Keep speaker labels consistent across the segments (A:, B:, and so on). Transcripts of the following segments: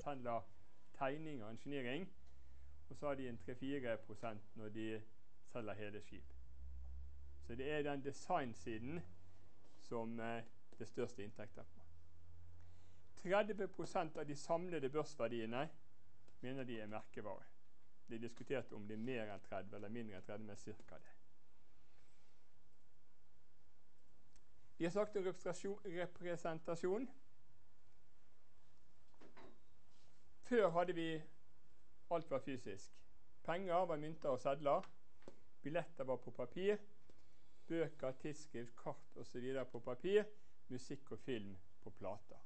A: selger tegning og ingeniering, og så har de en 3-4% når de selger hele skip. Så det er den designsiden som det største inntekter på. 30% av de samlede børsverdiene mener de er merkevare. Det er diskutert om det er mer enn 30 eller mindre enn 30, men cirka det. Vi har sagt om representasjon. Før hadde vi alt var fysisk. Penger var mynter og sedler. Billetter var på papir. Bøker, tidsskrift, kart og så videre på papir. Musikk og film på plater.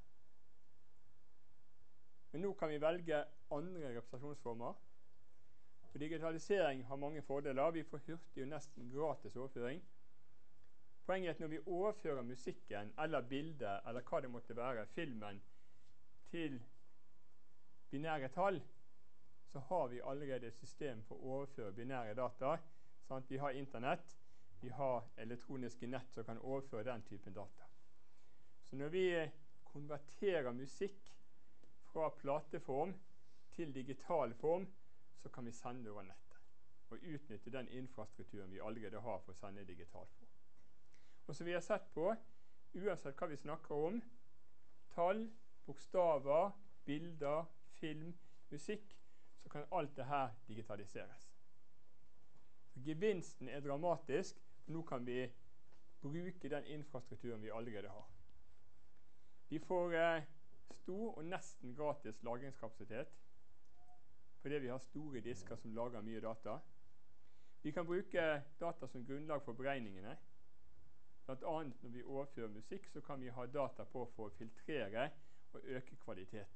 A: Men nå kan vi velge andre representasjonsformer. Og digitalisering har mange fordeler. Vi får hurtig og nesten gratis overføring. Poenget er at når vi overfører musikken, eller bildet, eller hva det måtte være, filmen, til binære tall, så har vi allerede et system for å overføre binære data. Sånn, vi har internett, vi har elektroniske nett som kan overføre den typen data. Så når vi konverterer musikk fra plateform til digital form, så kan vi sende over nettet og utnytte den infrastrukturen vi allerede har for å sende i digital form. Og som vi har sett på, uansett hva vi snakker om, tall, bokstaver, bilder, film, musikk, så kan alt det her digitaliseres. Så gevinsten er dramatisk, og nå kan vi bruke den infrastrukturen vi allerede har. Vi får stor og nesten gratis lagringskapasitet, fordi vi har store disker som lager mye data. Vi kan bruke data som grunnlag for beregningene. Blant annet når vi overfører musikk, så kan vi ha data på for å filtrere og øke kvaliteten.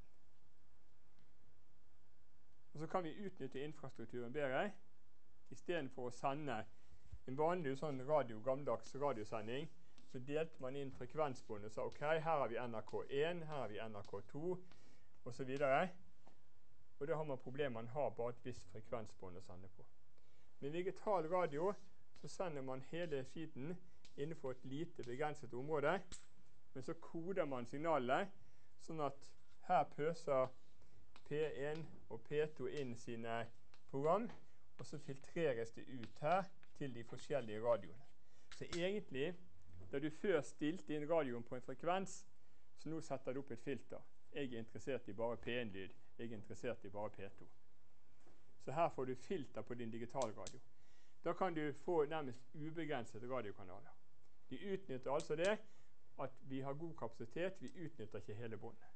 A: Og så kan vi utnytte infrastrukturen bedre, i stedet for å sende en vanlig sånn gammeldags radiosending, så delte man inn frekvensbånd og sa, ok, her har vi NRK1, her har vi NRK2, og så videre. Og da har man problemer, man har bare et visst frekvensbånd å sende på. Med digital radio så sender man hele skiten innenfor et lite begrenset område, men så koder man signalet, sånn at her pøser P1 og P2 inn sine program, og så filtreres det ut her til de forskjellige radioene. Så egentlig, da du før stilte inn radioen på en frekvens, så nå setter du opp et filter. Jeg er interessert i bare P1-lyd, jeg er interessert i bare P2. Så her får du filter på din digitalradio. Da kan du få nærmest ubegrenset radiokanaler. De utnytter altså det at vi har god kapasitet, vi utnytter ikke hele båndet.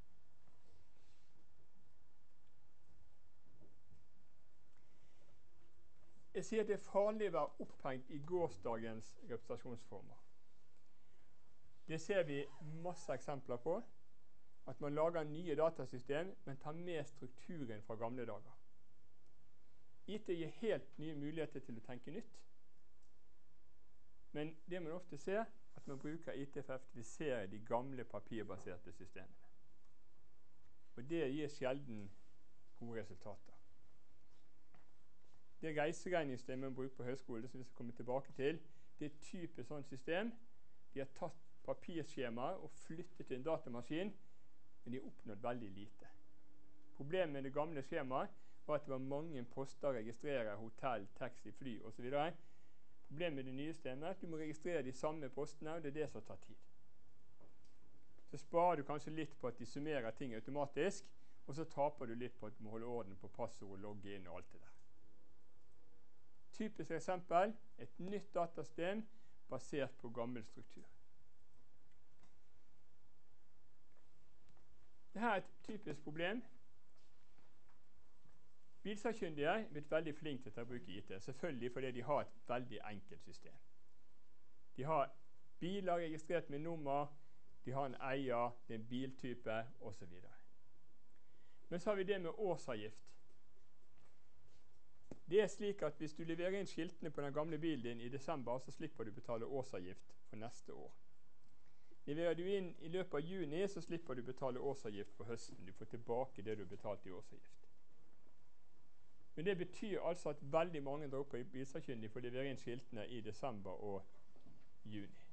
A: Jeg sier at det er farlig å være opphengt i gårsdagens representasjonsformer. Det ser vi masse eksempler på, at man lager nye datasystem, men tar med strukturen fra gamle dager. IT gir helt nye muligheter til å tenke nytt, men det man ofte ser, at man bruker IT for å effektivisere de gamle papirbaserte systemene. Og det gir sjelden gode resultater. Det reiseregningssystemet man bruker på høyskole, som vi skal komme tilbake til, det er et typisk sånt system. De har tatt papirskjemaer og flyttet til en datamaskin, men de har oppnådd veldig lite. Problemet med det gamle skjemaet var at det var mange poster å registrere, hotell, taxi, fly osv. Problemet med det nye systemet er at du må registrere de samme postene, og det er det som tar tid. Så sparer du kanskje litt på at de summerer ting automatisk, og så taper du litt på at du må holde orden på passord, logge inn og alt det der. Typisk eksempel, et nytt datasystem basert på gammel struktur. Dette er et typisk problem. Bilsakkyndige er blitt veldig flinke til å bruke IT, selvfølgelig fordi de har et veldig enkelt system. De har biler registrert med nummer, de har en eier, det er en biltype, osv. Men så har vi det med årsavgift. Det er slik at hvis du leverer inn skiltene på den gamle bilen din i desember, så slipper du betale årsavgift for neste år. Leverer du inn i løpet av juni, så slipper du betale årsavgift for høsten. Du får tilbake det du betalte i årsavgift. Men det betyr altså at veldig mange drar opp på bilsakkyndig for å levere inn skiltene i desember og juni.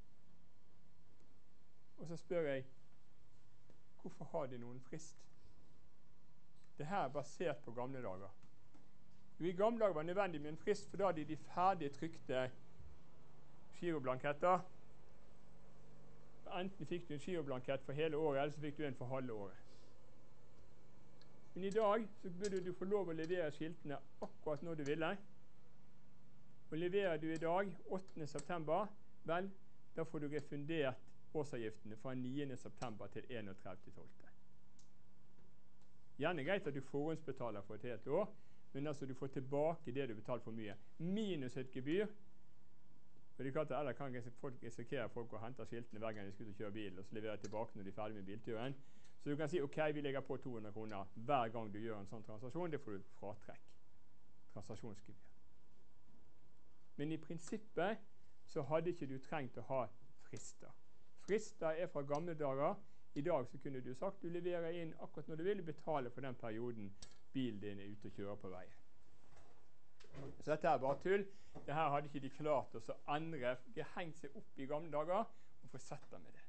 A: Og så spør jeg, hvorfor har de noen frist? Det her er basert på gamle dager. Jo, i gamle dager var det nødvendig med en frist, for da hadde de ferdig trykte giroblanketter. Enten fikk du en giroblankett for hele året, eller så fikk du en for halve året. Men i dag så burde du få lov å levere skiltene akkurat når du ville. Og leverer du i dag, 8. september, vel, da får du refundert årsavgiftene fra 9. september til 31.12. Gjerne greit at du forhåndsbetaler for et helt år, men altså du får tilbake det du betaler for mye. Minus et gebyr. Og det er klart at ellers kan folk risikere folk å hente skiltene hver gang de skal ut og kjøre bil, og så leverer tilbake når de er ferdig med bilturen. Så du kan si, ok, vi legger på 200 kroner hver gang du gjør en sånn transaksjon. Det får du fratrekk. Transaksjonsgebyr. Men i prinsippet så hadde ikke du trengt å ha frister. Frister er fra gamle dager. I dag så kunne du sagt du leverer inn akkurat når du vil betale for den perioden bilen din er ute og kjører på veien. Så dette er bare tull. Dette hadde ikke de klart å endre. De har hengt seg opp i gamle dager og fortsetter med det.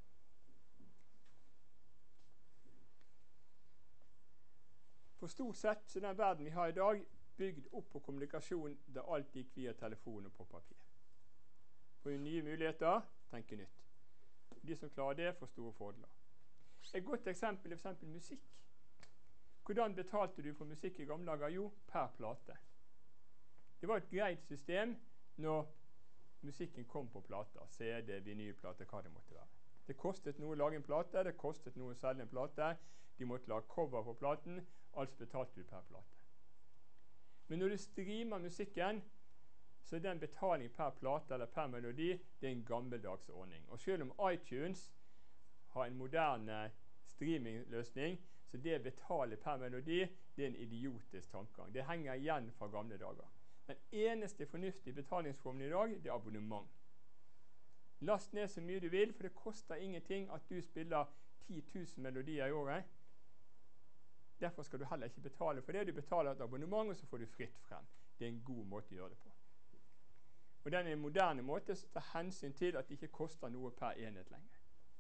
A: For stort sett så den verden vi har i dag bygd opp på kommunikasjon der alt gikk via telefon og på papir. For nye muligheter, tenke nytt. De som klarer det, får store fordeler. Et godt eksempel er for eksempel musikk. Hvordan betalte du for musikk i gamle dager? Jo, per plate. Det var et greit system når musikken kom på plater, CD, vinylplate, hva det måtte være. Det kostet noe å lage en plate, det kostet noe å selge en plate, de måtte lage cover på platen, altså betalte du per plate. Men når du streamer musikken, så er den betaling per plate eller per melodi, det er en gammeldags ordning. Og selv om iTunes har en moderne streamingløsning, så det å betale per melodi, det er en idiotisk tankegang. Det henger igjen fra gamle dager. Den eneste fornuftige betalingsformen i dag, det er abonnement. Last ned så mye du vil, for det koster ingenting at du spiller 10 000 melodier i året. Derfor skal du heller ikke betale for det. Du betaler et abonnement, og så får du fritt frem. Det er en god måte å gjøre det på. Og den er en moderne måte som tar hensyn til at det ikke koster noe per enhet lenger.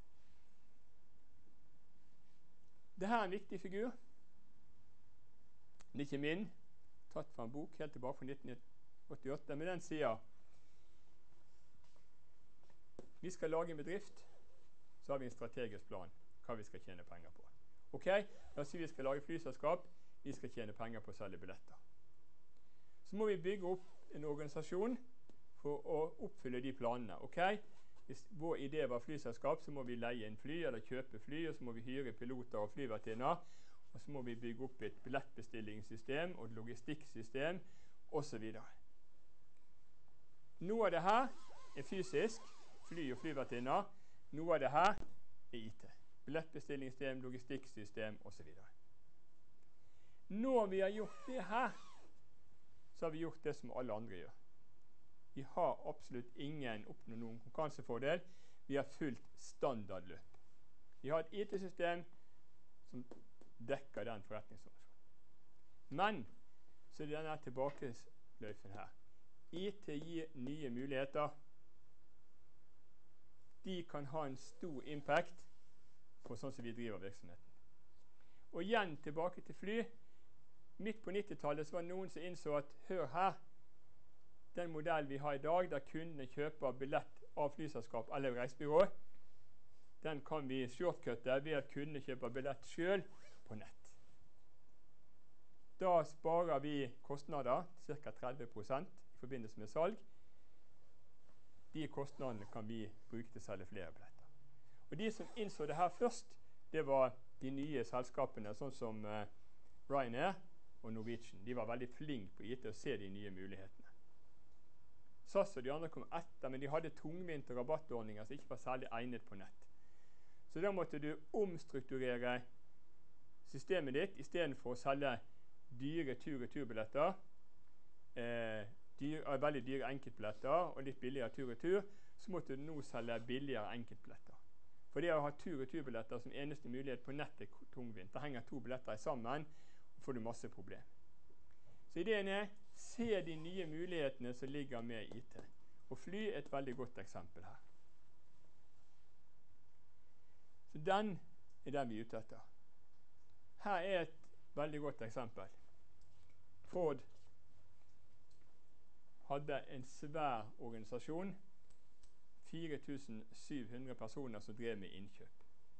A: Dette er en viktig figur. Det er ikke min, tatt fra en bok helt tilbake fra 1988, men den sier vi skal lage en bedrift, så har vi en strategisk plan hva vi skal tjene penger på. Ok, la oss si vi skal lage flyselskap, vi skal tjene penger på å selge billetter. Så må vi bygge opp en organisasjon for å oppfylle de planene. Ok, hvis vår idé var flyselskap, så må vi leie en fly eller kjøpe fly, og så må vi hyre piloter og flyvertinner, og så må vi bygge opp et billettbestillingssystem og et logistikksystem, og så videre. Noe av det her er fysisk, fly og flyvertinner. Noe av det her er IT. Billettbestillingssystem, logistikksystem osv. Når vi har gjort det her, så har vi gjort det som alle andre gjør. Vi har absolutt ingen oppnådd noen konkurransefordel. Vi har fulgt standardløp. Vi har et IT-system som dekker den forretningsorganisasjonen. Men så er det denne tilbakeløyfen her. IT gir nye muligheter. De kan ha en stor impact på sånn som vi driver virksomheten. Og igjen tilbake til fly. Midt på 90-tallet så var det noen som innså at hør her, den modellen vi har i dag, der kundene kjøper billett av flyselskap eller reisebyrå, den kan vi shortcutte ved at kundene kjøper billett selv på nett. Da sparer vi kostnader, ca. 30% i forbindelse med salg. De kostnadene kan vi bruke til å selge flere billetter. Og de som innså det her først, det var de nye selskapene, sånn som Ryanair og Norwegian. De var veldig flinke på IT å se de nye mulighetene. SAS og de andre kom etter, men de hadde tungvinte rabattordninger som ikke var særlig egnet på nett. Så da måtte du omstrukturere systemet ditt. I stedet for å selge dyre tur-retur-billetter, veldig dyre enkeltbilletter og litt billigere tur-retur, så måtte du nå selge billigere enkeltbilletter. For det å ha tur-retur-billetter som eneste mulighet på nettet er tungvint. Da henger to billetter sammen, og får du masse problem. Så ideen er, se de nye mulighetene som ligger med IT. Og fly er et veldig godt eksempel her. Så den er den vi er ute etter. Her er et veldig godt eksempel. Ford hadde en svær organisasjon, 4700 personer som drev med innkjøp.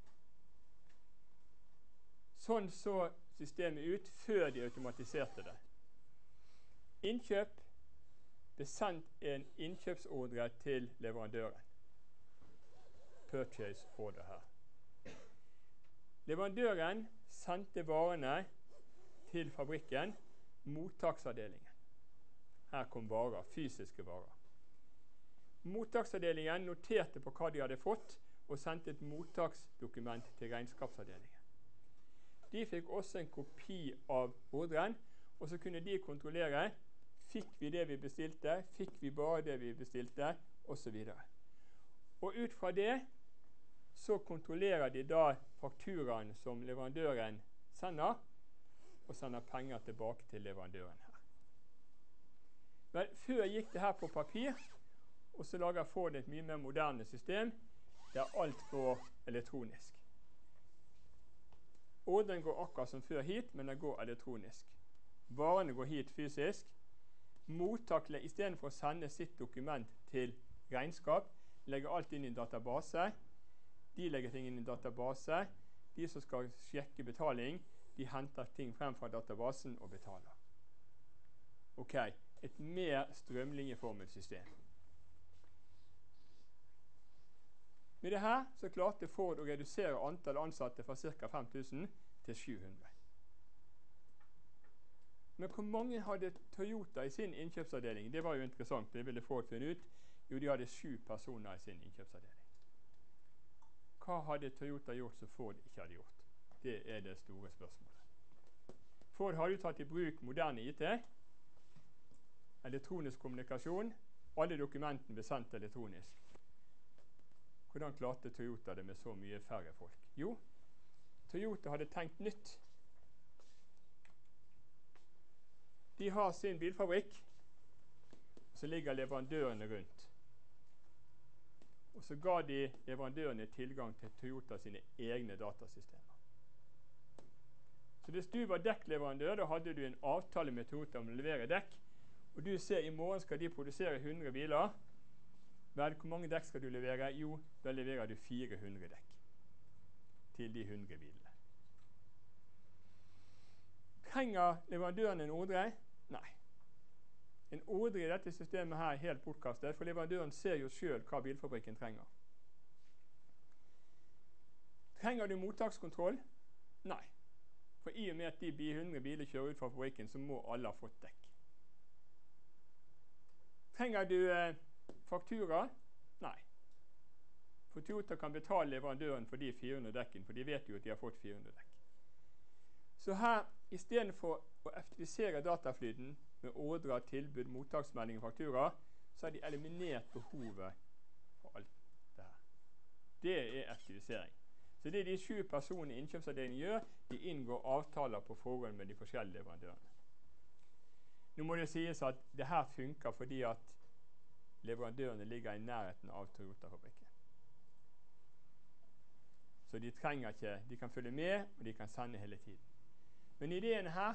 A: Sånn så systemet ut før de automatiserte det. Innkjøp ble sendt en innkjøpsordre til leverandøren. Purchase order her. Leverandøren sendte varene til fabrikken, mottaksavdelingen. Her kom varer, fysiske varer. Mottaksavdelingen noterte på hva de hadde fått, og sendte et mottaksdokument til regnskapsavdelingen. De fikk også en kopi av ordren, og så kunne de kontrollere, fikk vi det vi bestilte, fikk vi bare det vi bestilte, og så videre. Og ut fra det, så kontrollerer de da fakturaen som leverandøren sender, og sender penger tilbake til leverandøren her. Men før gikk det her på papir, og så lager Ford et mye mer moderne system, der alt går elektronisk. Ordren går akkurat som før hit, men den går elektronisk. Varene går hit fysisk. Mottakere, i stedet for å sende sitt dokument til regnskap, legger alt inn i en database. De legger ting inn i en database. De som skal sjekke betaling, de henter ting frem fra databasen og betaler. Ok, et mer strømlinjeformet system. Med det her så klarte Ford å redusere antall ansatte fra ca. 5000 til 700. Men hvor mange hadde Toyota i sin innkjøpsavdeling? Det var jo interessant, det ville Ford finne ut. Jo, de hadde 7 personer i sin innkjøpsavdeling. Hva hadde Toyota gjort som Ford ikke hadde gjort? Det er det store spørsmålet. Ford hadde jo tatt i bruk moderne IT, elektronisk kommunikasjon, alle dokumentene ble sendt elektronisk. Hvordan klarte Toyota det med så mye færre folk? Jo, Toyota hadde tenkt nytt. De har sin bilfabrikk, og så ligger leverandørene rundt. Og så ga de leverandørene tilgang til Toyota sine egne datasystemer. Så hvis du var dekkleverandør, da hadde du en avtale med Toyota om å levere dekk, og du ser i morgen skal de produsere 100 biler. Vel, hvor mange dekk skal du levere? Jo, da leverer du 400 dekk til de 100 bilene. Trenger leverandøren en ordre? Nei. En ordre i dette systemet her er helt bortkastet, for leverandøren ser jo selv hva bilfabrikken trenger. Trenger du mottakskontroll? Nei. For i og med at de 100 biler kjører ut fra fabrikken, så må alle ha fått dekk. Trenger du faktura? Nei. For Toyota kan betale leverandøren for de 400 dekken, for de vet jo at de har fått 400 dekk. Så her, i stedet for å effektivisere dataflyten med ordre, tilbud, mottaksmelding og faktura, så har de eliminert behovet for alt det her. Det er effektivisering. Så det de 7 personene i innkjøpsavdelingen gjør, de inngår avtaler på forhånd med de forskjellige leverandørene. Nå må det sies at det her funker fordi at leverandørene ligger i nærheten av Toyota-fabrikken. Så de trenger ikke, de kan følge med, og de kan sende hele tiden. Men ideen her,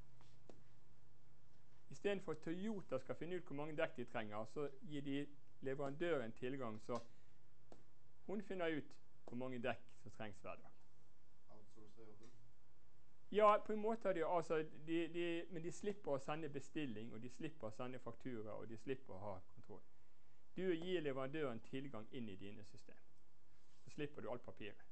A: i stedet for at Toyota skal finne ut hvor mange dekk de trenger, så gir de leverandøren tilgang, så hun finner ut hvor mange dekk som trengs hver dag.
B: Outsource jobben?
A: Ja, på en måte er det altså, men de slipper å sende bestilling, og de slipper å sende faktura, og de slipper å ha kontroll. Du gir leverandøren tilgang inn i dine system. Så slipper du alt papiret.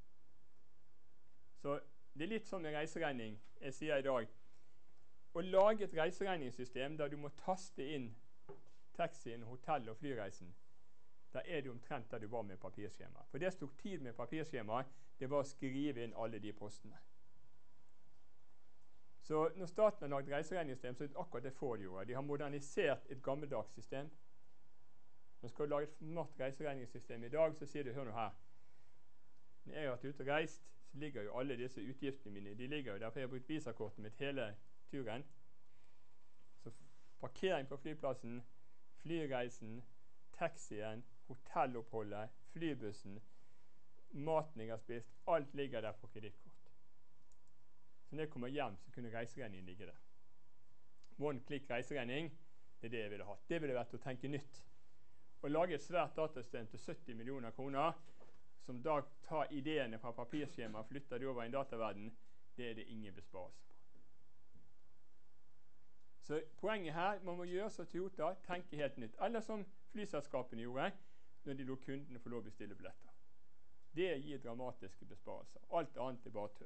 A: Så det er litt som en reiseregning. Jeg sier i dag, å lage et reiseregningssystem der du må taste inn taxien, hotell og flyreisen, da er det omtrent der du var med papirskjema. For det stod tid med papirskjema, det var å skrive inn alle de postene. Så når staten har laget reiseregningssystem, så er det akkurat det Ford gjorde. De har modernisert et gammeldags system. Når du skal lage et smart reiseregningssystem i dag, så sier du, hør nå her, når jeg har vært ute og reist, så ligger jo alle disse utgiftene mine, de ligger jo der, for jeg har brukt visakortet mitt hele turen. Så parkering på flyplassen, flyreisen, taxien, hotelloppholdet, flybussen, maten jeg har spist, alt ligger der på kredittkort. Så når jeg kommer hjem, så kunne reiseregningen ligge der. One-click reiseregning, det er det jeg ville hatt. Det ville vært å tenke nytt. Å lage et svært datasystem til 70 millioner kroner, som da tar ideene fra papirskjema og flytter det over i en dataverden, det er det ingen besparelse på. Så poenget her, man må gjøre som Toyota, tenke helt nytt. Eller som flyselskapene gjorde, når de lot kundene få lov å bestille billetter. Det gir dramatiske besparelser. Alt annet er bare tøv.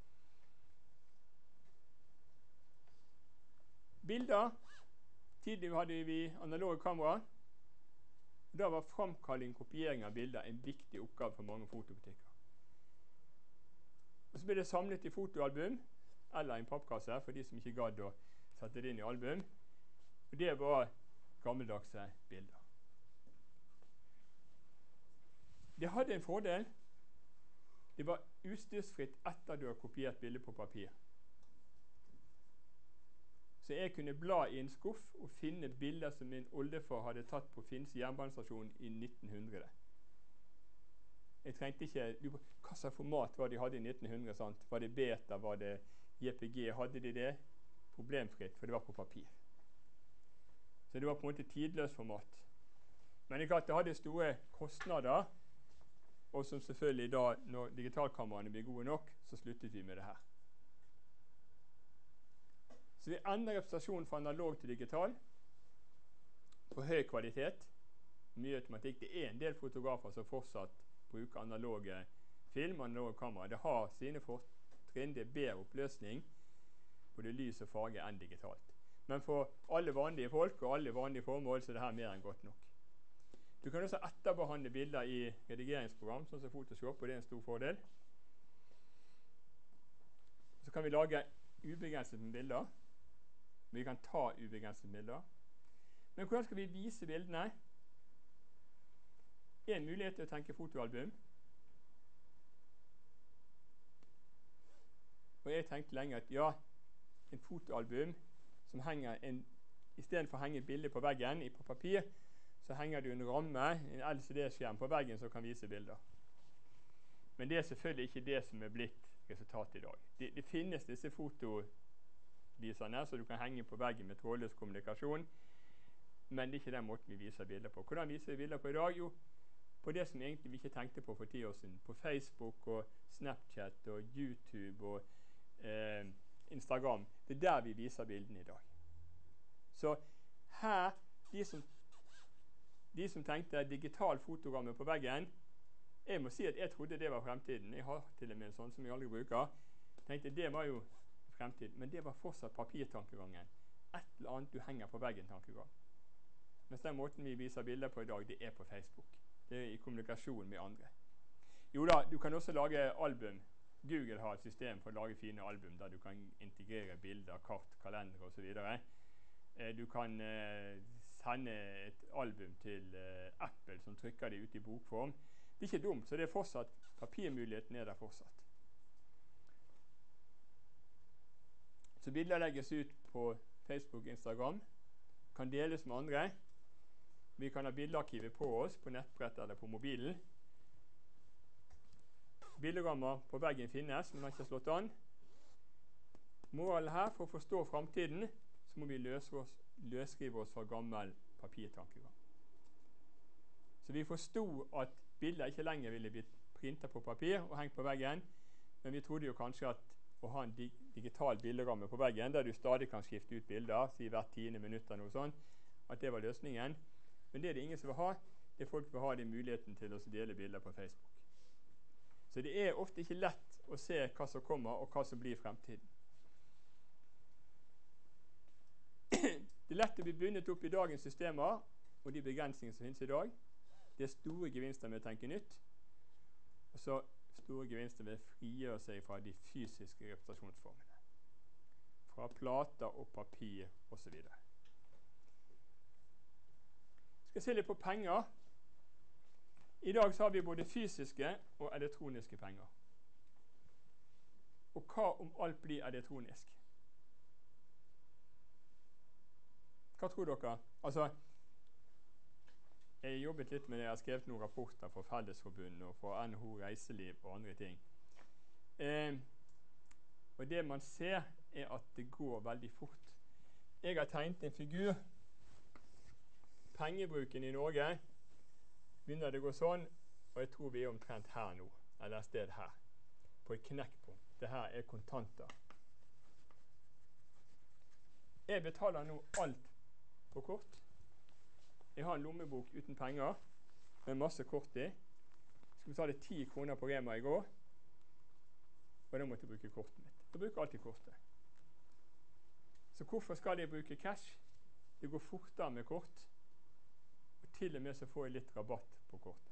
A: Bilder. Tidligere hadde vi analoge kamera. Da var framkalling og kopiering av bilder en viktig oppgave for mange fotobutikker. Og så ble det samlet i fotoalbum, eller en pappkasse, for de som ikke gadd å sette det inn i album. Og det var gammeldagse bilder. Det hadde en fordel. Det var utstyrsfritt etter du har kopiert bildet på papir. Så jeg kunne bla i en skuff og finne bilder som min oldefar hadde tatt på Finse jernbanestasjon i 1900. Jeg trengte ikke hva slags format var de hadde i 1900. Sant? Var det beta, var det JPG? Hadde de det? Problemfritt, for det var på papir. Så det var på en måte tidløst format. Men det hadde store kostnader, og som selvfølgelig da, når digitalkameraene blir gode nok, så sluttet vi med det her. Så vi endrer representasjonen fra analog til digital på høy kvalitet. Mye automatikk. Det er en del fotografer som fortsatt bruker analoge film og analoge kamera. Det har sine fortrinn. Det er bedre oppløsning, både lys og farge, enn digitalt. Men for alle vanlige folk og alle vanlige formål så er det her mer enn godt nok. Du kan også etterbehandle bilder i redigeringsprogram, sånn som Photoshop, og det er en stor fordel. Så kan vi lage ubegrenset med bilder. Vi kan ta ubegrenset bilder. Men hvordan skal vi vise bildene? En mulighet til å tenke fotoalbum. Og jeg tenkte lenge at ja, en fotoalbum som henger i stedet for å henge et bilde på veggen på papir, så henger det en ramme, en LCD-skjerm på veggen som kan vise bilder. Men det er selvfølgelig ikke det som er blitt resultatet i dag. Det finnes disse fotoviserne så du kan henge på veggen med trådløs kommunikasjon, men det er ikke den måten vi viser bilder på. Hvordan viser vi bilder på i dag? Jo, på det som egentlig vi ikke tenkte på for 10 år siden. På Facebook og Snapchat og YouTube og Instagram. Det er der vi viser bildene i dag. Så her, de som tenkte digital fotoramme på veggen, jeg må si at jeg trodde det var fremtiden. Jeg har til og med en sånn som jeg aldri bruker. Jeg tenkte det var jo fremtiden, men det var fortsatt papirtankegangen. Et eller annet du henger på veggen-tankegang. Mens den måten vi viser bilder på i dag, det er på Facebook. Det er i kommunikasjon med andre. Jo da, du kan også lage album. Google har et system for å lage fine album, der du kan integrere bilder, kart, kalender og så videre. Du kan sende et album til Apple som trykker det ut i bokform. Det er ikke dumt, så det er fortsatt, papirmuligheten er der fortsatt. Så bilder legges ut på Facebook og Instagram, kan deles med andre. Vi kan ha bildearkivet på oss, på nettbrett eller på mobilen. Bilderammer på veggen finnes, men har ikke slått an. Målet her, for å forstå fremtiden, så må vi løsrive oss fra gammel papirtankegang. Så vi forstod at bilder ikke lenger ville blitt printet på papir og hengt på veggen, men vi trodde jo kanskje at å ha en digital bilderamme på veggen, der du stadig kan skifte ut bilder, si hvert 10. minutt eller noe sånt, at det var løsningen. Men det er det ingen som vil ha. Det folk vil ha, det muligheten til å dele bilder på Facebook. Så det er ofte ikke lett å se hva som kommer, og hva som blir fremtiden. Det er lett å bli bundet opp i dagens systemer, og de begrensningene som finnes i dag. Det er store gevinster med å tenke nytt, og så store gevinster ved å frigjøre seg fra de fysiske representasjonsformene. Fra plater og papir og så videre. Jeg skal se litt på penger. I dag så har vi både fysiske og elektroniske penger. Og hva om alt blir elektronisk? Hva tror dere? Altså, jeg har jobbet litt med det, jeg har skrevet noen rapporter for Fellesforbundet og for NHO Reiseliv og andre ting. Og det man ser, er at det går veldig fort. Jeg har tegnet en figur. Pengebruken i Norge begynner det å gå sånn, og jeg tror vi er omtrent her nå, eller et sted her, på et knekkpunkt. Dette er kontanter. Jeg betaler nå alt på kort. Jeg har en lommebok uten penger, med masse kort i. Jeg skulle betale 10 kroner på Rema i går, og da måtte jeg bruke kortet mitt. Jeg bruker alltid kortet. Så hvorfor skal jeg bruke cash? Det går fortere med kort, og til og med så får jeg litt rabatt på kortet.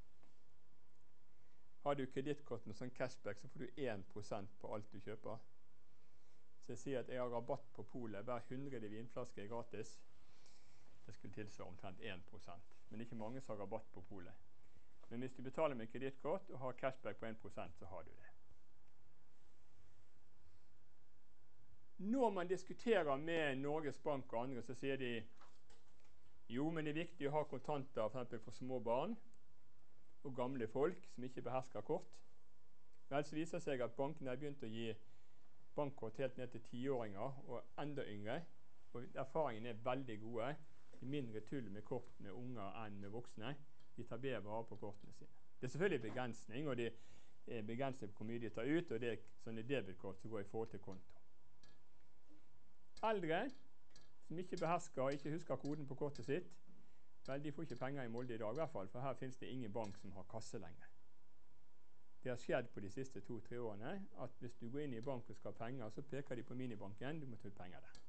A: Har du kredittkort med sånn cashback, så får du 1% på alt du kjøper. Så jeg sier at jeg har rabatt på polet. Hver 100 vinflasker er gratis. Det skulle tilsvare omtrent 1%. Men det er ikke mange som har rabatt på polet. Men hvis du betaler med kredittkort og har cashback på 1%, så har du det. Når man diskuterer med Norges Bank og andre, så sier de jo, men det er viktig å ha kontanter for eksempel for små barn og gamle folk som ikke behersker kort. Vel, så viser det seg at bankene har begynt å gi bankkort helt ned til 10-åringer og enda yngre. Og erfaringene er veldig gode. Det er mindre tull med kort med unger enn med voksne. De tar bedre vare på kortene sine. Det er selvfølgelig begrensning, og det er begrensning på hvor mye de tar ut, og det er sånne debitkort som går i forhold til konto. Eldre som ikke behersker og ikke husker koden på kortet sitt, vel, de får ikke penger i Molde i dag i hvert fall, for her finnes det ingen bank som har kasse lenger. Det har skjedd på de siste 2-3 årene at hvis du går inn i bank og skal ha penger, så peker de på minibanken, du må ta ut penger der.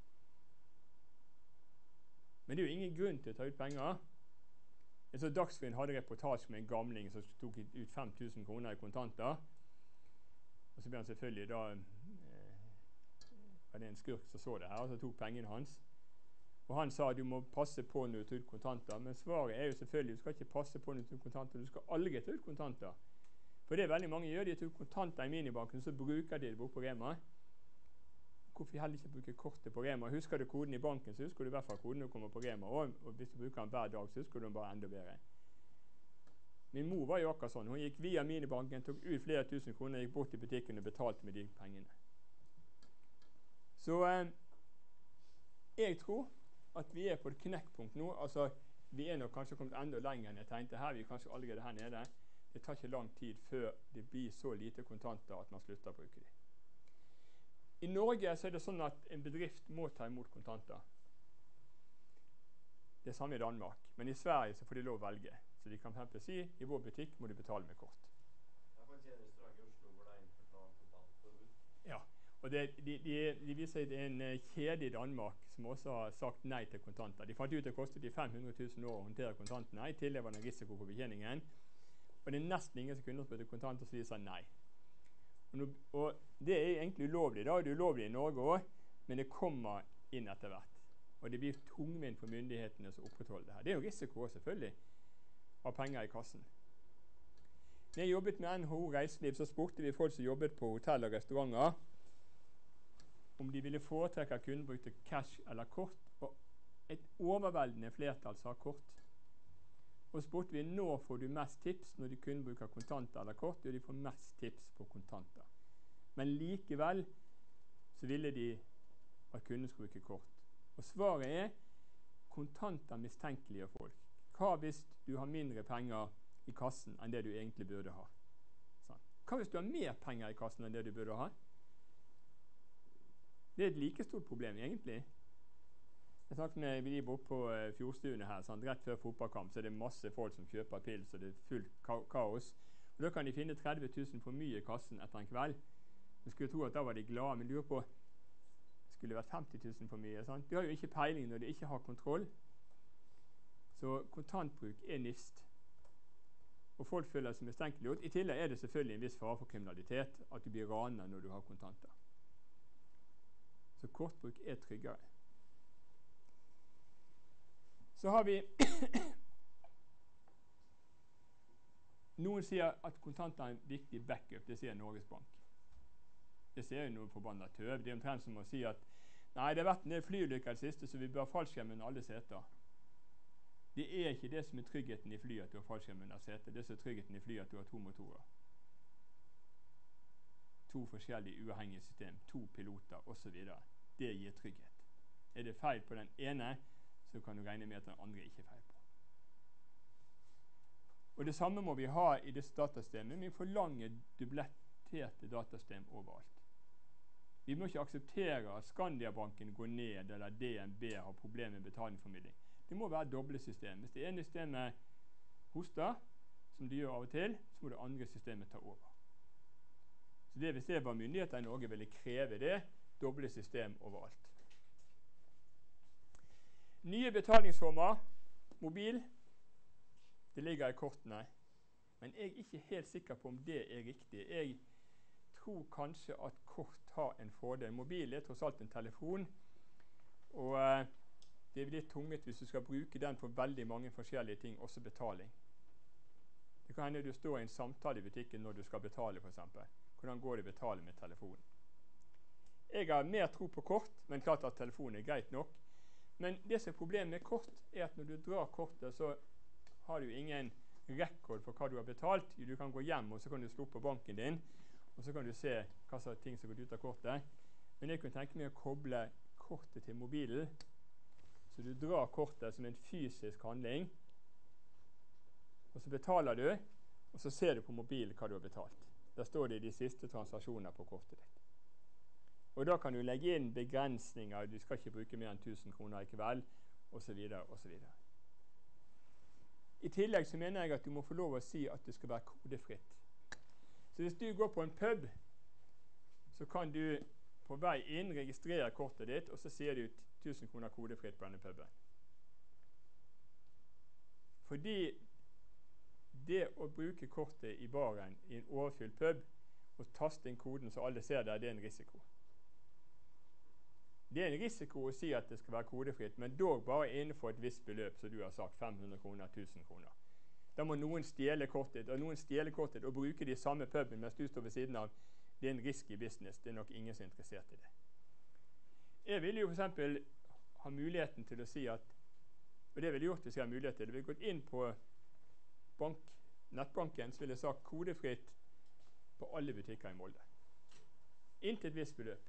A: Men det er jo ingen grunn til å ta ut penger. Jeg så Dagsrevyen hadde reportasje med en gamling som tok ut 5000 kroner i kontanter. Og så ble han selvfølgelig da var det en skurk som så det her, og så tok pengene hans. Og han sa du må passe på når du tar ut kontanter, men svaret er jo selvfølgelig du skal ikke passe på når du tar ut kontanter, du skal aldri ta ut kontanter. For det er veldig mange gjør, de tar ut kontanter i minibanken, så bruker de det bort på Rema. Hvorfor heller ikke bruke kortet på Rema? Husker du koden i banken, så husker du i hvert fall koden når du kommer på Rema, og hvis du bruker den hver dag, så husker du den bare enda bedre. Min mor var jo akkurat sånn, hun gikk via minibanken, tok ut flere tusen kroner, gikk bort til butikken og betalte med de pengene. Så jeg tror at vi er på et knekkpunkt nå. Altså, vi er nok kanskje kommet enda lenger enn jeg tenkte. Her er vi kanskje allerede her nede. Det tar ikke lang tid før det blir så lite kontanter at man slutter å bruke dem. I Norge så er det sånn at en bedrift må ta imot kontanter. Det er samme i Danmark. Men i Sverige så får de lov å velge. Så de kan f.eks. si i vår butikk må du betale med kort.
B: Jeg har faktisk en restaurant i Oslo hvor det er innført noe kontantforbud.
A: Ja. Og de viser det er en kjede i Danmark som også har sagt nei til kontanter. De fant ut det kostet de 500 000 år å håndtere kontantene. I tillegg var det en risiko på betjeningen. Og det er nesten ingen som kunne bruke kontanter, så de sa nei. Og det er egentlig ulovlig. Da er det ulovlig i Norge også, men det kommer inn etter hvert. Og det blir tungvint for myndighetene som opprettholder det her. Det er jo risiko også, selvfølgelig, å ha penger i kassen. Når jeg jobbet med NHO Reiseliv, så spurte vi folk som jobbet på hotell og restauranter, om de ville foretrekke at kunden brukte cash eller kort, og et overveldende flertall sa kort. Og spurte vi når får du mest tips når de kun bruker kontanter eller kort, og de får mest tips på kontanter. Men likevel så ville de at kunden skulle bruke kort. Og svaret er kontanter mistenkelige folk. Hva hvis du har mindre penger i kassen enn det du egentlig burde ha? Sånn. Hva hvis du har mer penger i kassen enn det du burde ha? Det er et like stort problem, egentlig. Jeg snakket med de bort på Fjordstuene her, sant? Rett før fotballkamp, så er det masse folk som kjøper pils, og det er fullt kaos. Og da kan de finne 30 000 for mye i kassen etter en kveld. Du skulle tro at da var de glade, men lurer på, skulle det vært 50 000 for mye, sant? Du har jo ikke peiling når de ikke har kontroll. Så kontantbruk er nifst. Og folk føler seg mistenkeliggjort. I tillegg er det selvfølgelig en viss fare for kriminalitet, at du blir ranet når du har kontanter. Så kortbruk er tryggere. Så har vi noen sier at kontanter er en viktig backup. Det sier Norges Bank. Det sier jo noe forbannet tøv. Det er omtrent som å si at nei, det har vært en del flyulykker i det siste, så vi bør ha fallskjerm under alle seter. Det er ikke det som er tryggheten i fly at du har fallskjerm under setet. Det som er tryggheten i fly at du har 2 motorer. to forskjellige uavhengige system, to piloter osv. Det gir trygghet. Er det feil på den ene, så kan du regne med at den andre ikke er feil på. Og det samme må vi ha i disse datasystemet. Vi forlanger dubletterte datasystem overalt. Vi må ikke akseptere at Skandiabanken går ned, eller DNB har problemer med betalingsformidling. Det må være doble system. Hvis det ene systemet hoster, som de gjør av og til, så må det andre systemet ta over. Så det vil se hva myndigheter i Norge ville kreve det, doble system overalt. Nye betalingsformer, mobil, det ligger i kortene. Men jeg er ikke helt sikker på om det er riktig. Jeg tror kanskje at kort har en fordel. Mobil er tross alt en telefon, og det er litt tungt hvis du skal bruke den på veldig mange forskjellige ting, også betaling. Det kan hende du står i en samtale i butikken når du skal betale, for eksempel. Hvordan går det å betale med telefonen? Jeg har mer tro på kort, men klart at telefonen er greit nok. Men det som er problemet med kort, er at når du drar kortet, så har du ingen rekord for hva du har betalt. Du kan gå hjem, og så kan du slå på banken din, og så kan du se hva slags ting som går ut av kortet. Men jeg kunne tenke meg å koble kortet til mobilen, så du drar kortet som en fysisk handling, og så betaler du, og så ser du på mobilen hva du har betalt. Der står det de siste transaksjoner på kortet ditt. Og da kan du legge inn begrensninger, du skal ikke bruke mer enn 1000 kroner i kveld, og så videre, og så videre. I tillegg så mener jeg at du må få lov å si at det skal være kodefritt. Så hvis du går på en pub, så kan du på vei inn registrere kortet ditt, og så sier du 1000 kroner kodefritt på denne puben. Fordi det å bruke kortet i baren i en overfylt pub, og taste inn koden så alle ser det er en risiko. Det er en risiko å si at det skal være kodefritt, men dog bare innenfor et visst beløp, så du har sagt 500 kroner, 1000 kroner. Da må noen stjele kortet, og bruke det i samme puben mens du står ved siden av. Det er en risky business. Det er nok ingen som er interessert i det. Jeg vil jo for eksempel ha muligheten til å si at, og det vil jeg gjort hvis jeg har mulighet til, det vil gått inn på nettbanken, så vil jeg sagt kodefritt på alle butikker i Molde. Inntil et visst beløp.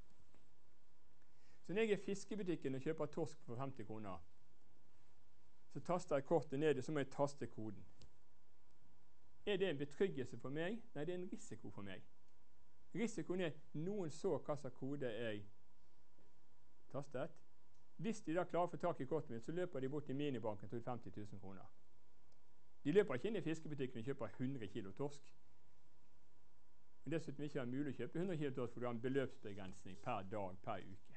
A: Så når jeg er i fiskebutikken og kjøper torsk for 50 kroner, så taster jeg kortet ned, og så må jeg taste koden. Er det en betryggelse for meg? Nei, det er en risiko for meg. Risikoen er noen så hva slags kode jeg tastet. Hvis de da klarer å få tak i kortet mitt, så løper de bort i minibanken og tar 50 000 kroner. De løper ikke inn i fiskebutikken og kjøper 100 kilo torsk. Men dessuten ikke er mulig å kjøpe 100 kilo torsk, for du har en beløpsbegrensning per dag, per uke.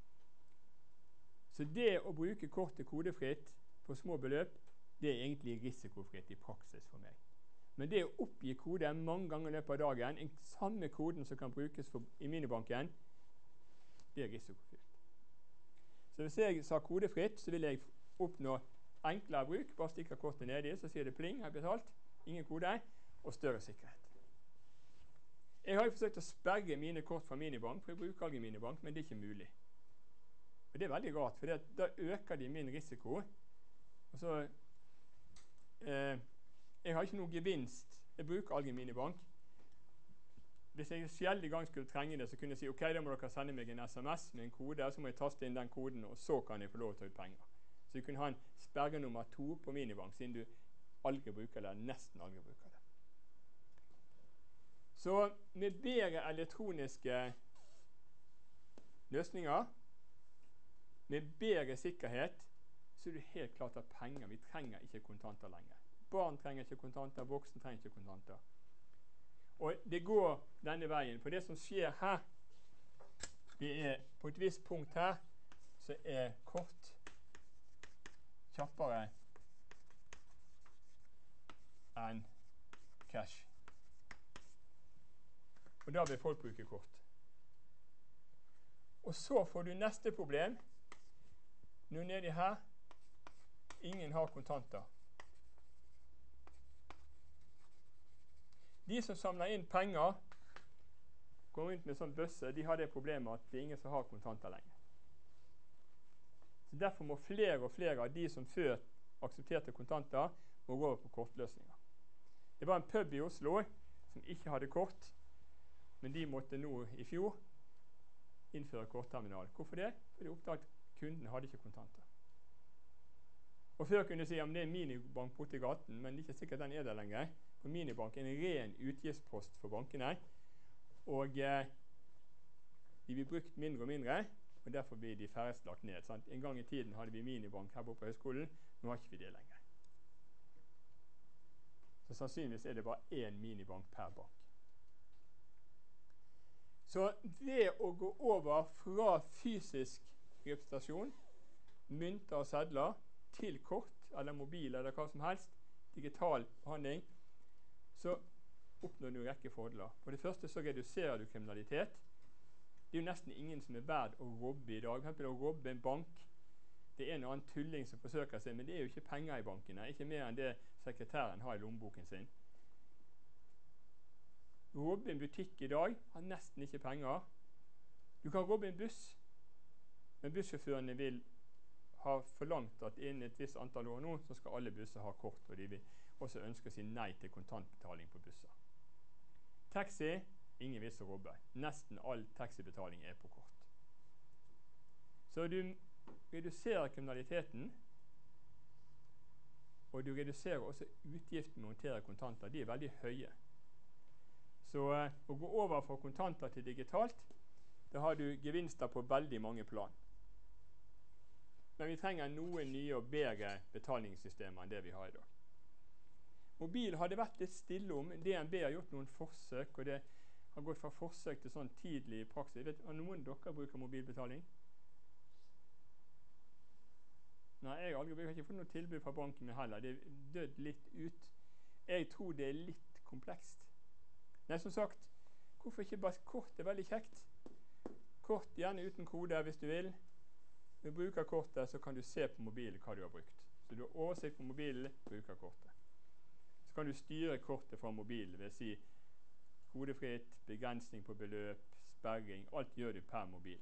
A: Så det å bruke kortet kodefritt på små beløp, det er egentlig risikofritt i praksis for meg. Men det å oppgi kode mange ganger i løpet av dagen, en samme koden som kan brukes i minibanken, det er risikofritt. Så hvis jeg sa kodefritt, så vil jeg oppnå enklere bruk. Bare stikker kortet nedi, så sier det pling, har jeg betalt, ingen kode, og større sikkerhet. Jeg har jo forsøkt å sperre mine kort fra minibank, for jeg bruker aldri minibank, men det er ikke mulig. Og det er veldig rart, for da øker de min risiko. Og så, jeg har ikke noen gevinst. Jeg bruker aldri minibank. Hvis jeg sjelden gang skulle trenge det, så kunne jeg si, ok, da må dere sende meg en SMS med en kode, så må jeg taste inn den koden, og så kan jeg få lov til å ta ut penger. Så du kunne ha en sperre nummer 2 på minibank, siden du aldri bruker det, eller nesten aldri bruker det. Så med bedre elektroniske løsninger, med bedre sikkerhet, så er det helt klart at penger, vi trenger ikke kontanter lenger. Barn trenger ikke kontanter, voksne trenger ikke kontanter. Og det går denne veien, for det som skjer her, det er på et visst punkt her, så er kort kjappere enn cash. Og da vil folk bruke kort. Og så får du neste problem. Nå nede her, ingen har kontanter. De som samler inn penger, går rundt med sånn bøsse, de har det problemet at det er ingen som har kontanter lenger. Så derfor må flere og flere av de som før aksepterte kontanter, må gå over på kortløsninger. Det var en pub i Oslo som ikke hadde kort, Men de måtte nå i fjor innføre kortterminal. Hvorfor det? Fordi de oppdaget at kunden hadde ikke kontanter. Og før kunne du si at det er en minibank borte i gaten, men det er ikke sikkert den er der lenger. For minibank er en ren utgiftspost for bankene, og de blir brukt mindre og mindre, og derfor blir de færrest lagt ned. Sant? En gang i tiden hadde vi minibank her på høyskolen, nå har ikke vi det lenger. Så sannsynligvis er det bare én minibank per bank. Så ved å gå over fra fysisk representasjon, mynter og sedler, til kort eller mobil eller hva som helst, digital behandling, så oppnår du en rekke fordeler. For det første så reduserer du kriminalitet. Det er jo nesten ingen som er verd å robbe i dag. For eksempel å robbe en bank, det er en annen tulling som forsøker seg, men det er jo ikke penger i bankene, ikke mer enn det sekretæren har i lommeboken sin. Robbe en butikk i dag har nesten ikke penger. Du kan robbe en buss, men bussjåførene vil ha forlangt at innen et visst antall år nå, så skal alle busser ha kort, og de vil også ønske å si nei til kontantbetaling på busser. Taxi, ingen vits å robbe. Nesten all taxibetaling er på kort. Så du reduserer kriminaliteten, og du reduserer også utgiften med å håndtere kontanter. De er veldig høye. Så å gå over fra kontanter til digitalt, da har du gevinster på veldig mange plan. Men vi trenger noen nye og bedre betalingssystemer enn det vi har i dag. Mobil har det vært litt stille om. DNB har gjort noen forsøk, og det har gått fra forsøk til sånn tidlig praksis. Har noen av dere bruker mobilbetaling? Nei, jeg har ikke fått noe tilbud fra banken min heller. Det er dødd litt ut. Jeg tror det er litt komplekst. Nei, som sagt, hvorfor ikke bare kort er veldig kjekt? Kort gjerne uten kode hvis du vil. Når du bruker kortet, så kan du se på mobilen hva du har brukt. Så du har oversikt på mobilen, bruker kortet. Så kan du styre kortet fra mobilen ved å si kodefritt, begrensning på beløp, sperring. Alt gjør du per mobil.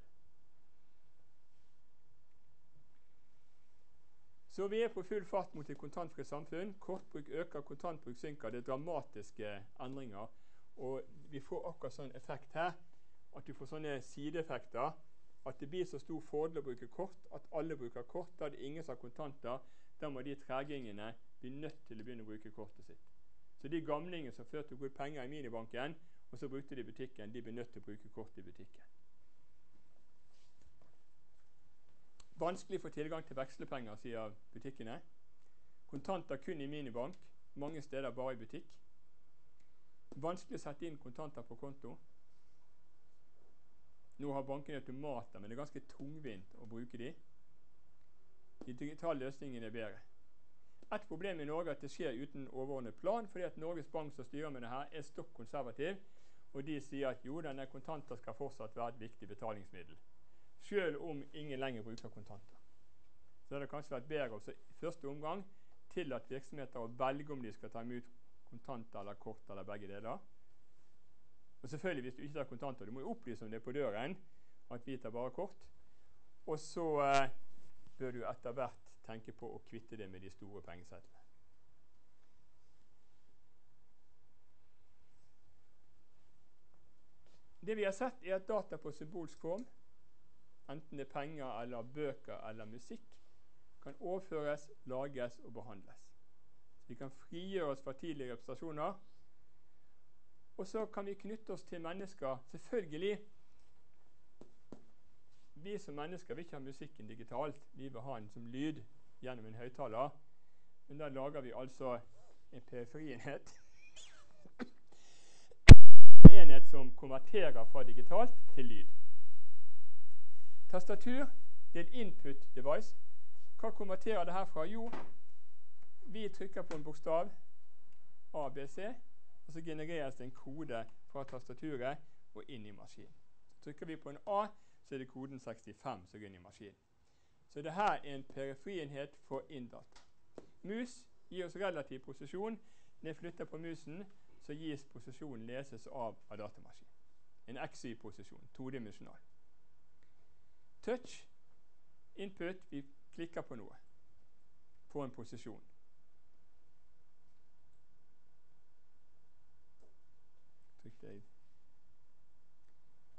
A: Så vi er på full fart mot et kontantfritt samfunn. Kortbruk øker, kontantbruk synker. Det er dramatiske endringer. Og vi får akkurat sånn effekt her, at du får sånne sideeffekter, at det blir så stor fordel å bruke kort, at alle bruker kort, da er det ingen som har kontanter, da må de tregingene bli nødt til å begynne å bruke kortet sitt. Så de gamlingene som før tok ut penger i minibanken, og så brukte de i butikken, de blir nødt til å bruke kort i butikken. Vanskelig å få tilgang til vekslepenger, sier butikkene. Kontanter kun i minibank, mange steder bare i butikk. Vanskelig å sette inn kontanter på konto. Nå har bankene automater, men det er ganske tungvint å bruke de. De digitale løsningene er bedre. Et problem i Norge er at det skjer uten overordnet plan, fordi at Norges Bank som styrer med det her er stokk konservativ, og de sier at jo, denne kontanter skal fortsatt være et viktig betalingsmiddel, selv om ingen lenger bruker kontanter. Så det har kanskje vært bedre også i første omgang til at virksomheter å velge om de skal ta imot kontanter eller kort eller begge deler. Og selvfølgelig hvis du ikke tar kontanter, du må jo opplyse om det på døren, at vi tar bare kort. Og så bør du etter hvert tenke på å kvitte det med de store pengesedlene. Det vi har sett er at data på symbolsk form, enten det er penger eller bøker eller musikk, kan overføres, lages og behandles. Vi kan frigjøre oss fra tidlige representasjoner, og så kan vi knytte oss til mennesker. Selvfølgelig, vi som mennesker vil ikke ha musikken digitalt, vi vil ha den som lyd gjennom en høyttaler, men da lager vi altså en periferienhet. En enhet som konverterer fra digitalt til lyd. Tastatur, det er et input device. Hva konverterer det her fra? Jo, vi trykker på en bokstav A, B, C, og så genereres det en kode fra tastaturet og inn i maskinen. Trykker vi på en A, så er det koden 65 som går inn i maskinen. Så dette er en periferienhet for inndata. Mus gir oss relativ posisjon. Når jeg flytter på musen, så gis posisjonen leses av datamaskinen. En XY-posisjon, todimensjonal. Touch, input, vi klikker på noe. Får en posisjon. Trykk det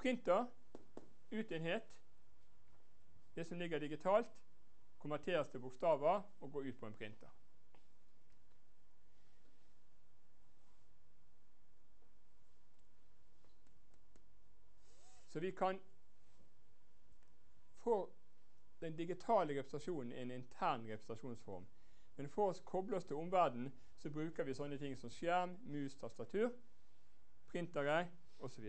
A: printer, utenhet, det som ligger digitalt, konverteres til bokstaver og går ut på en printer. Så vi kan få den digitale representasjonen en intern representasjonsform. Men for å koble oss til omverdenen, så bruker vi sånne ting som skjerm, mus, tastatur, printere osv.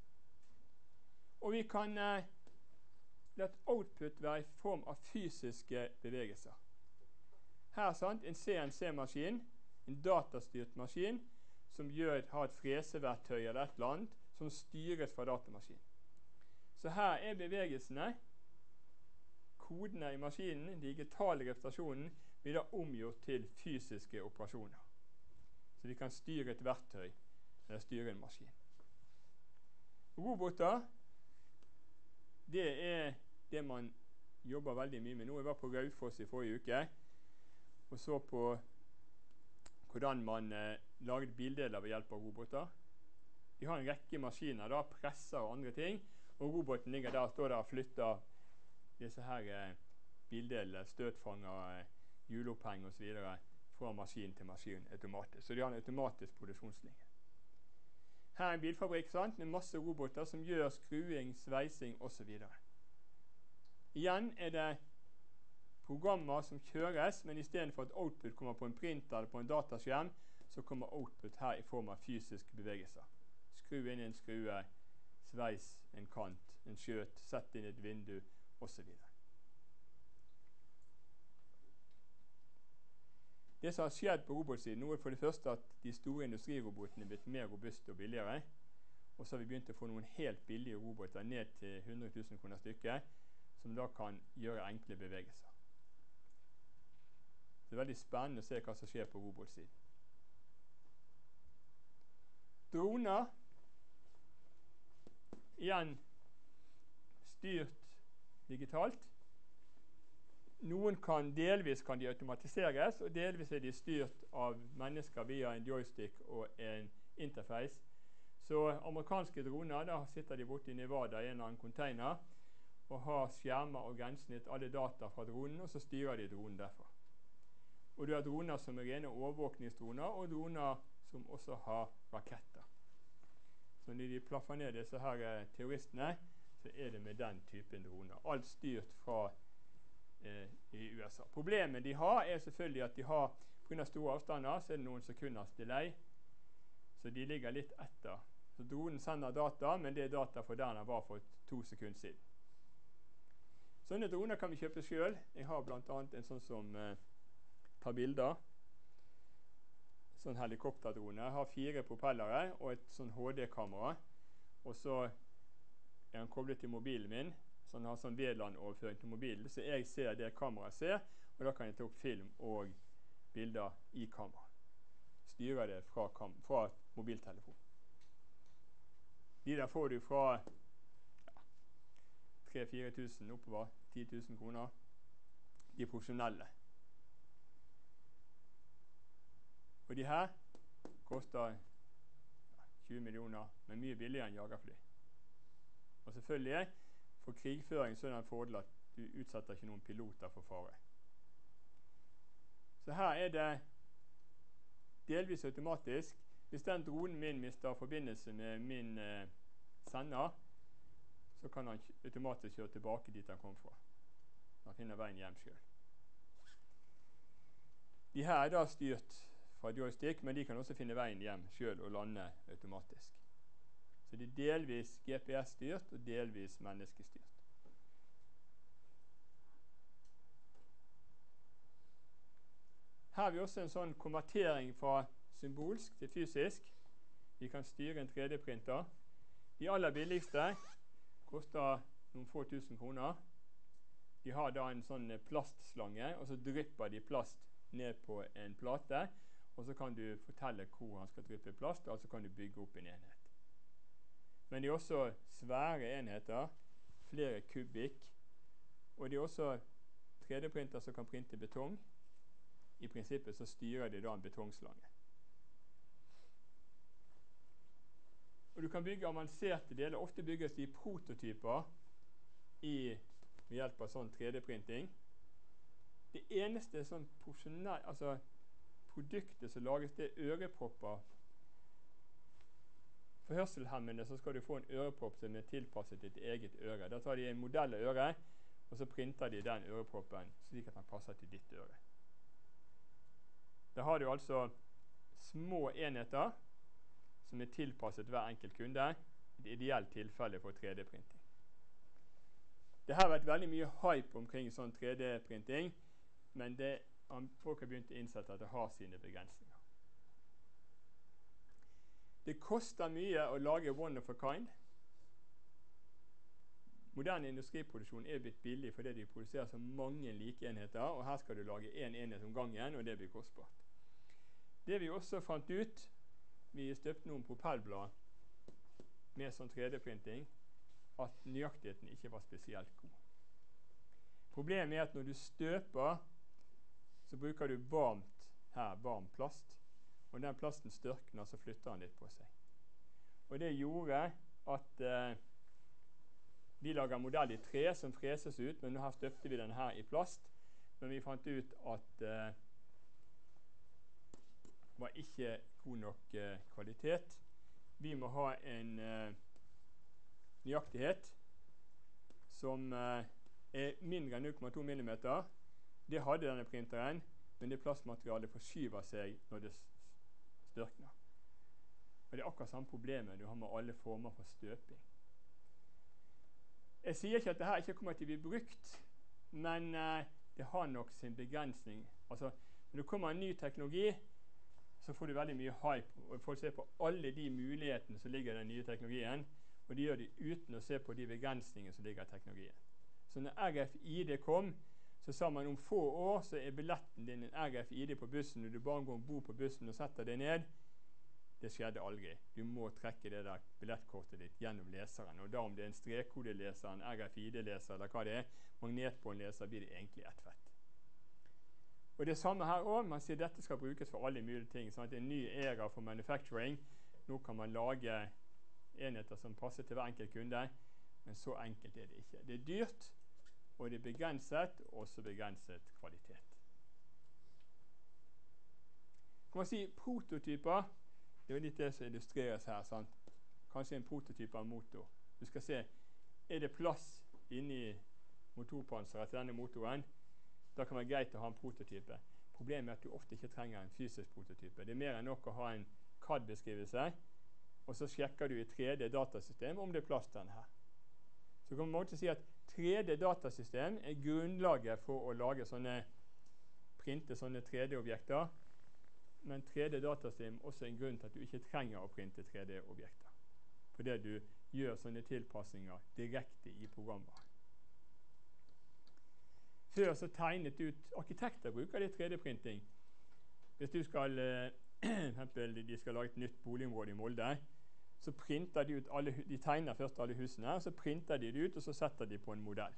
A: Og vi kan la output være i form av fysiske bevegelser. Her sant, en CNC-maskin, en datastyrt maskin, som har et freseverktøy eller et eller annet, som styres fra datamaskinen. Så her er bevegelsene, kodene i maskinen, den digitale representasjonen, blir da omgjort til fysiske operasjoner. Så vi kan styre et verktøy, eller styre en maskin. Roboter, det er det man jobber veldig mye med nå. Jeg var på Raufoss i forrige uke, og så på hvordan man laget bildeler ved hjelp av roboter. De har en rekke maskiner, da, presser og andre ting, og roboten ligger der, står der og flytter disse her bildelene, støtfanger, hjuloppheng og så videre, fra maskin til maskin automatisk. Så de har en automatisk produksjonslinje. Her er en bilfabrikk, sant, med masse roboter som gjør skruing, sveising og så videre. Igjen er det programmer som kjøres, men i stedet for at output kommer på en printer eller på en dataskjerm, så kommer output her i form av fysiske bevegelser. Skru inn en skrue, sveis en kant, en skjøt, sett inn et vindu, osv. Det som har skjedd på robotsiden, nå er for det første at de store industrirobotene er blitt mer robuste og billigere, og så har vi begynt å få noen helt billige roboter ned til 100 000 kroner stykket, som da kan gjøre enkle bevegelser. Det er veldig spennende å se hva som skjer på robotsiden. Droner, igjen styrt digitalt. Noen delvis kan de automatiseres, og delvis er de styrt av mennesker via en joystick og en interface. Så amerikanske droner, da sitter de borte i Nevada i en eller annen container, og har skjermer og grensnitt, alle data fra dronen, og så styrer de dronen derfra. Og du har droner som er rene overvåkningsdroner, og droner som også har raketter. Så når de plaffer ned disse her terroristene, så er det med den typen droner. Alt styrt fra i USA. Problemet de har, er selvfølgelig at de har, på grunn av store avstander, så er det noen sekunders delay, så de ligger litt etter. Så dronen sender data, men det er data for der den var for 2 sekunder siden. Sånne droner kan vi kjøpe selv. Jeg har blant annet en sånn som tar bilder. Sånn helikopterdrone. Jeg har 4 propellere og et sånn HD-kamera. Og så er den koblet til mobilen min, så den har sånn VLAN-overføring til mobilen. Så jeg ser det kameraet ser, og da kan jeg ta opp film og bilder i kamera. Styrer det fra mobiltelefon. De der får du fra 3-4 000 oppover, 10 000 kroner. De er profesjonelle. Og de her koster 20 millioner, men mye billigere enn jagerfly. Og selvfølgelig, for krigføring så er det en fordel at du utsetter ikke noen piloter for fare. Så her er det delvis automatisk. Hvis den dronen min mister forbindelse med min sender, så kan han automatisk kjøre tilbake dit han kom fra. Han finner veien hjem selv. De her er da styrt fra joystick, men de kan også finne veien hjem selv og lande automatisk. Så de er delvis GPS-styrt og delvis menneskestyrt. Her har vi også en sånn konvertering fra symbolsk til fysisk. Vi kan styre en 3D-printer. De aller billigste koster noen få tusen kroner. De har da en sånn plastslange, og så drypper de plast ned på en plate, og så kan du fortelle hvor han skal dryppe plast, og så kan du bygge opp en enhet. Men de er også svære enheter, flere kubikk, og de er også 3D-printer som kan printe betong. I prinsippet så styrer de da en betongslange. Og du kan bygge avanserte deler. Ofte bygges de prototyper ved hjelp av sånn 3D-printing. Det eneste sånn altså produktet som lages, det er ørepropper. For hørselshemmede så skal du få en ørepropp som er tilpasset ditt eget øre. Da tar de en modell av øret, og så printer de den øreproppen slik at den passer til ditt øre. Da har du altså små enheter som er tilpasset hver enkelt kunde, i et ideelt tilfelle for 3D-printing. Det har vært veldig mye hype omkring sånn 3D-printing, men folk har begynt å innsette at det har sine begrensninger. Det koster mye å lage one of a kind. Moderne industriproduksjon er blitt billig fordi de produserer så mange like enheter, og her skal du lage en enhet om gangen, og det blir kostbart. Det vi også fant ut, vi støpte noen propellblad med sånn 3D-printing, at nøyaktigheten ikke var spesielt god. Problemet er at når du støper, så bruker du varm plast, og den plasten størkner, så flytter den litt på seg. Og det gjorde at vi lager modell i tre som freses ut, men nå her støpte vi den her i plast, men vi fant ut at det var ikke god nok kvalitet. Vi må ha en nøyaktighet som er mindre enn 0,2 mm. Det hadde denne printeren, men det plastmaterialet forskyver seg når det størkner. Og det er akkurat samme problemet du har med alle former for støping. Jeg sier ikke at dette ikke kommer til å bli brukt, men det har nok sin begrensning. Altså, når det kommer en ny teknologi, så får du veldig mye hype, og folk ser på alle de mulighetene som ligger i den nye teknologien, og de gjør det uten å se på de begrensningene som ligger i teknologien. Så når RFID kom, så sa man om få år så er billetten din en RFID på bussen, når du bare går ombord på bussen og setter deg ned. Det skjedde aldri. Du må trekke det der billettkortet ditt gjennom leseren, og da om det er en strekkodeleser, en RFID-leser eller hva det er, magnetbåndleser, blir det egentlig ett fett. Og det samme her også, man sier dette skal brukes for alle mulige ting, sånn at det er en ny era for manufacturing. Nå kan man lage enheter som passer til hver enkelt kunde, men så enkelt er det ikke. Det er dyrt, og det er begrenset, og også begrenset kvalitet. Kan man si prototyper, det er litt det som illustreres her, sant? Kanskje en prototype av motor. Du skal se, er det plass inni motorpanseret til denne motoren? Da kan det være greit å ha en prototype. Problemet er at du ofte ikke trenger en fysisk prototype. Det er mer enn nok å ha en CAD-beskrivelse, og så sjekker du i 3D-datasystem om det er plass til den her. Så kan man si at 3D-datasystem er grunnlaget for å lage printe sånne 3D-objekter, men 3D-datasystem er også en grunn til at du ikke trenger å printe 3D-objekter, fordi du gjør sånne tilpassinger direkte i programmet. Før så tegnet ut, arkitekter bruker det 3D-printing. Hvis du skal, de skal lage et nytt boligområde i Molde, så printer de ut de tegner først alle husene, så printer de det ut, og så setter de på en modell.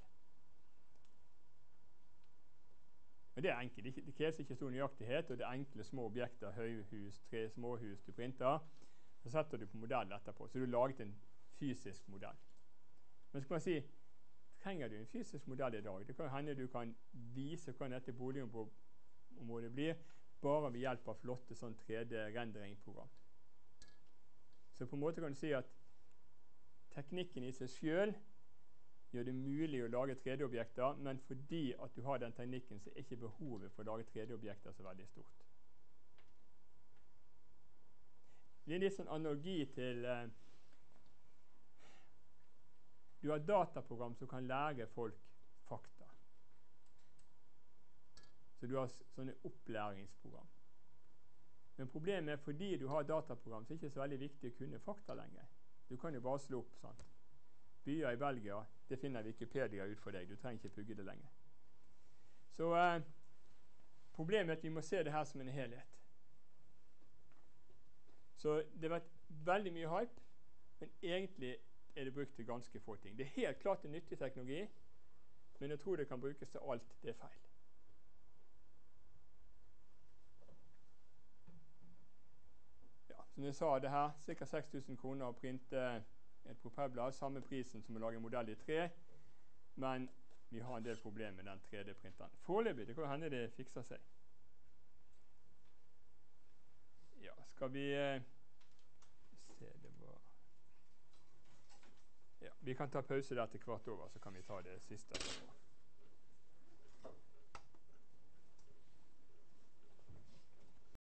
A: Men det er enkelt, det kreves ikke stor nøyaktighet, og det er enkle små objekter, høyhus, 3 småhus du printer, så setter du på modell etterpå, så du har laget en fysisk modell. Men så kan man si, trenger du en fysisk modell i dag? Det kan hende du kan vise hvordan dette boligområdet blir, bare ved hjelp av flotte sånn 3D-renderingsprogram. Så på en måte kan du si at teknikken i seg selv gjør det mulig å lage 3D-objekter, men fordi at du har den teknikken, så er ikke behovet for å lage 3D-objekter så veldig stort. Det er litt sånn analogi til du har dataprogram som kan lære folk fakta. Så du har sånne opplæringsprogram. Men problemet er fordi du har dataprogram, så er det ikke så veldig viktig å kunne fakta lenger. Du kan jo bare slå opp sånn. Byer i Belgia, det finner Wikipedia ut for deg. Du trenger ikke pugge det lenger. Så problemet er at vi må se det her som en helhet. Så det har vært veldig mye hype, men egentlig er det brukt til ganske få ting. Det er helt klart en nyttig teknologi, men jeg tror det kan brukes til alt. Det er feil. Ja, Som jeg sa, det her, ca. 6000 kroner å printe et propellblad, samme prisen som å lage en modell i 3, men vi har en del problemer med den 3D-printeren. Foreløpig, det kan hende det fikser seg. Ja, skal vi se, det var... Ja, vi kan ta pause der til 15:15, så kan vi ta det siste etterpå.